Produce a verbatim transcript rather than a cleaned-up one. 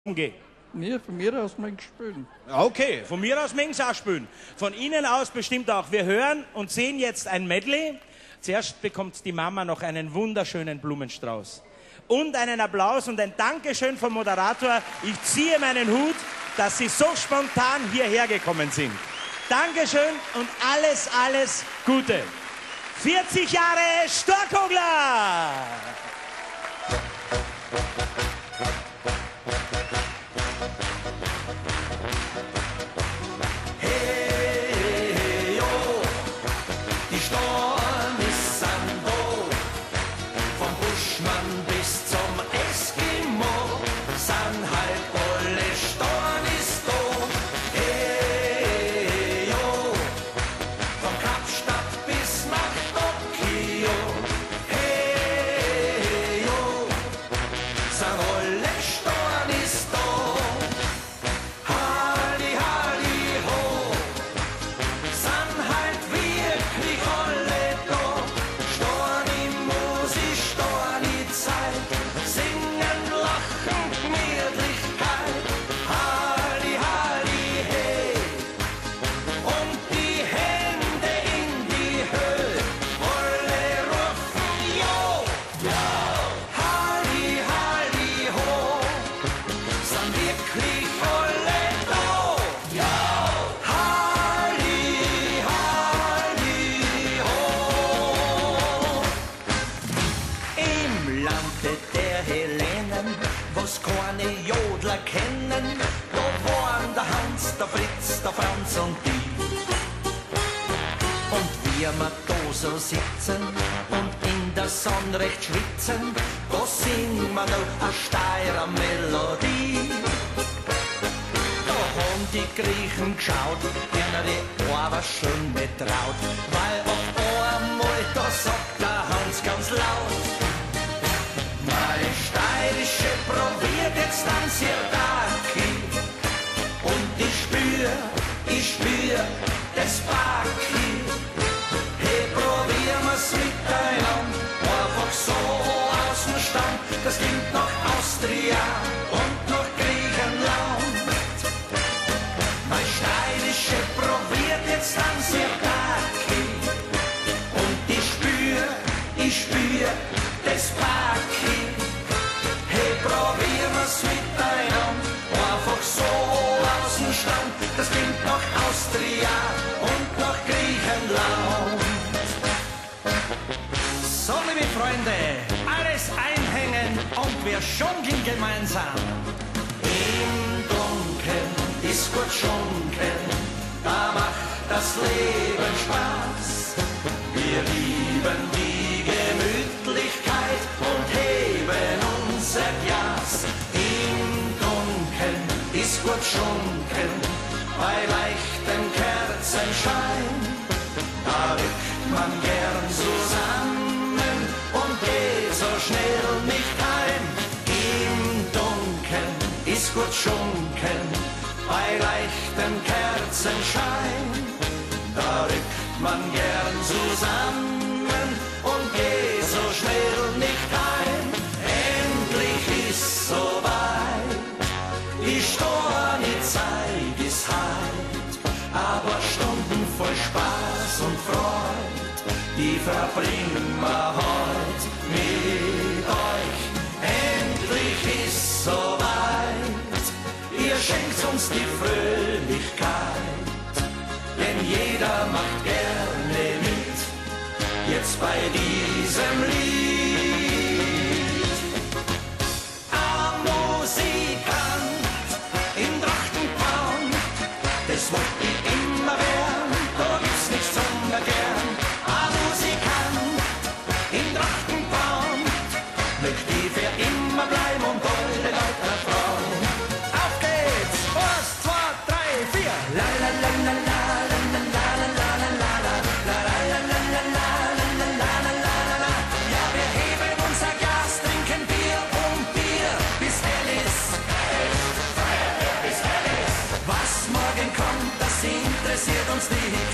Gehen. Nee, von mir aus mag ich spielen. Okay, von mir aus mögen Sie auch spielen. Von Ihnen aus bestimmt auch. Wir hören und sehen jetzt ein Medley. Zuerst bekommt die Mama noch einen wunderschönen Blumenstrauß. Und einen Applaus und ein Dankeschön vom Moderator. Ich ziehe meinen Hut, dass Sie so spontan hierher gekommen sind. Dankeschön und alles, alles Gute. vierzig Jahre Storkogler! Was keine Jodler kennen, da waren der Hans, der Fritz, der Franz und die. Und wie wir da so sitzen und in der Sonne recht schwitzen, da singen wir noch eine Steirer Melodie. Da haben die Griechen geschaut, denen die Ohren schon nicht traut, weil auf einmal da sagt der Hans ganz laut: Meine steirische probiert jetzt an Sirdaki. Und ich spür, ich spür das Baki. Hey, probieren wir's miteinander, einfach so aus dem Stand. Das klingt nach Austria und nach Griechenland. Meine steirische probiert jetzt an Sirdaki. Und ich spür, ich spür das Baki. Probieren wir's miteinander, einfach so aus dem Stand. Das klingt nach Austria und nach Griechenland. So, liebe Freunde, alles einhängen und wir schunkeln gemeinsam. Im Dunkeln ist gut schunkeln, da macht das Leben Spaß. Wir lieben die Gemütlichkeit und heben unser Glas. Im Dunkeln ist gut schunkeln, bei leichtem Kerzenschein. Da rückt man gern zusammen und geht so schnell nicht heim. Im Dunkeln ist gut schunkeln, bei leichtem Kerzenschein. Da rückt man gern zusammen und geht so schnell nicht heim. Endlich ist soweit, die Storni-Zeit ist heit, aber Stunden voll Spaß und Freud, die verbringen wir heut mit euch. Endlich ist soweit, ihr schenkt uns die Fröhlichkeit, denn jeder macht gerne mit, jetzt bei diesem Lied. Ein Musikant in Trachtenbraun, das wollt ich immer werden, da gibt's nichts zu vergern. Ein Musikant in Trachtenbraun, möchte ich für immer bleiben und alle Leute erfreuen. Auf geht's! Eins, zwei, drei, vier! La la la la la. Interessiert uns nicht.